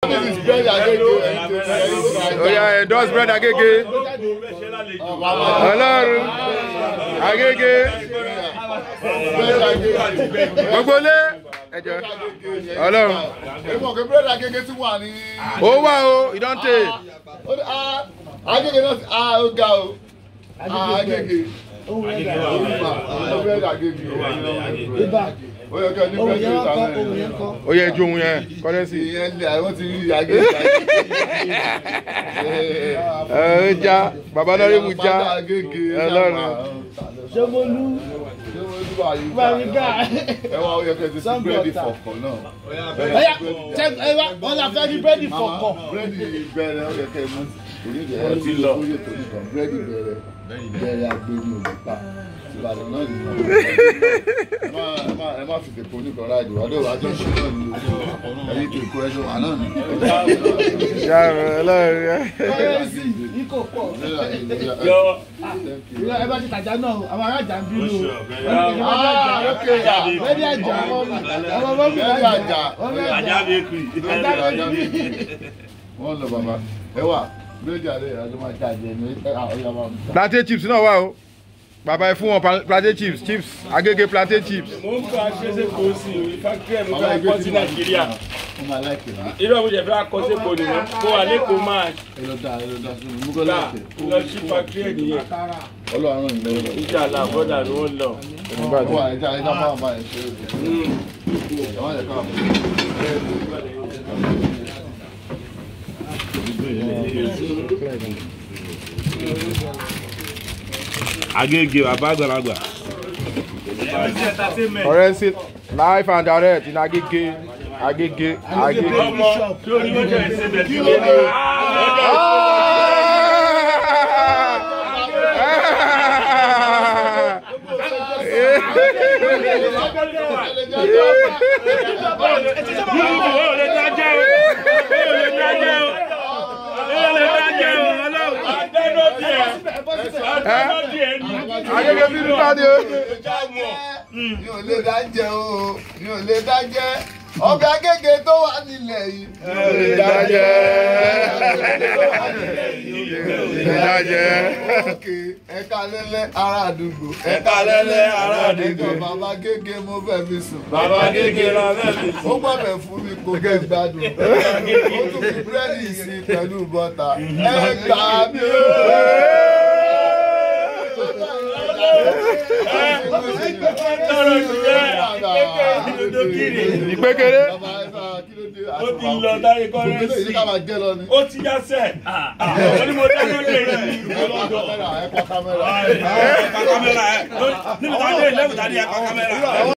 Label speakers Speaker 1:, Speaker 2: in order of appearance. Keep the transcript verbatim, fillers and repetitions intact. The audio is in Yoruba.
Speaker 1: Oya endorse bread Agege. Ọlọ́run Agege. Gbogbo lé ẹjọ́. Ọlọ́run.
Speaker 2: Èmo ke bread Agege ti wà ní.
Speaker 1: Ó wà o, ìdánte.
Speaker 2: Agege náà ah ó ga o. Agege. Bread Agege. Ó yẹ kí ẹni bread ta lẹ́yìn.
Speaker 1: Ó yẹ ju ohun yẹn kọ́lẹ́sì.
Speaker 2: Ìyẹn lè àwọn ti rí Agege.
Speaker 1: Ẹ já bàbá lọ́rí mu já. Ọlọ́run.
Speaker 3: Ṣomolu. Bàrígà.
Speaker 2: Ẹ wá ó yẹ kí ẹ ti sí búrẹ́dì fọ̀kọ̀ náà.
Speaker 3: Ọ̀yá check ẹ wá wọ́n la fẹ́ ní búrẹ́dì fọ̀kọ̀.
Speaker 2: Búrẹ́dì bẹ̀rẹ̀ ó yẹ kí ẹ mú. Ó ti lọ. Búrẹ́dì bẹ̀rẹ̀ bẹ̀rẹ̀ agbẹ́ni òmùpá. Ìbàdàn náà nìyẹn. Ẹ má fi tèpo nìkan ráàdì wá lóòrò àjọ ṣe náà ní ojú ẹ̀yìn tó kó ẹjọ́ wà náà ní.
Speaker 1: Yàrá ọlọ́run.
Speaker 3: Ikọ̀ pọ̀. Ẹ bá ti tàjà náà, àwọn aráàjà ń bínú o. Bẹ́ẹ̀ni àjà ọmọ mi. Ọmọ ọmọ mi
Speaker 2: Bẹ́ẹ̀ni àjà.
Speaker 3: Àjà bakery. Àjà bakery.
Speaker 2: Wọ́n lọ bàbá. Ẹ wà méjì àlẹ́ ìrìnàjò máa jà jẹ ní ọ̀yà máa mú.
Speaker 1: Plantain chips náà wà o. Bàbá ẹ fún wọn plantain chips chips Agege plantain chips.
Speaker 4: Mo ń kọ́ aṣẹ́ṣe kò sí orí fákítì mo fẹ́ kọ́ sí Nàìjíríà. Irú àwọn ìjẹ̀fẹ́ akọ́ṣẹ́ kò nìyẹn kó wà lẹ́kọ̀ọ́ máa.
Speaker 2: Ẹlọ́dà ẹlọ́dà sínú mú kọ́ láti.
Speaker 4: Lọ sí fákítì ẹ̀ nìyẹn.
Speaker 2: Ọlọ́run ìlú lọ.
Speaker 4: Ìjà àlà bọ́dà ni wọ́n lọ.
Speaker 2: Wà ẹja ẹja máa bá ẹ ṣe é. Àwọn ẹ̀ka àbọ̀.
Speaker 4: Agege bàbá àgbàlagbà.
Speaker 1: Forensic live and direct in Agege Agege Agege.
Speaker 4: Ọmọ kí o ní wọ́n jẹ́ ẹ̀sẹ̀ bẹ̀ sí lórí.
Speaker 1: Agege bí nípa ni o.
Speaker 2: Mi ò lè dá jẹ o, mi ò lè dá jẹ. Ọbẹ̀ Agege tó wà nílẹ̀ yìí.
Speaker 1: Mi ò lè dá jẹ. Mi ò lè dá jẹ.
Speaker 2: Ẹ̀ka lẹ́lẹ́ ará àdúgbò.
Speaker 4: Ẹ̀ka lẹ́lẹ́ ará àdúgbò.
Speaker 2: Ẹ̀jọ̀ bàbá Agege mo fẹ́ fi sùn.
Speaker 4: Bàbá Agege la fẹ́ fi sùn.
Speaker 2: Ó gbọ́dọ̀ fún mi kó kẹ́ gbádùn. Ó tún fi búrẹ́dì sí pẹ̀lú bọ́tà. Ẹ gbà mí o.
Speaker 1: Ìpékeré.
Speaker 4: Ó ti lọ dáyé kọ́rẹ́nsì. Ó ti yá sẹ́. Ó ní mo dáná lé yìí.
Speaker 2: Ẹ pa kámẹ́rà.
Speaker 4: Ẹ pa kámẹ́rà ẹ. Níbi tá a dé ilé ìwòsàn ni ẹ pa kámẹ́rà.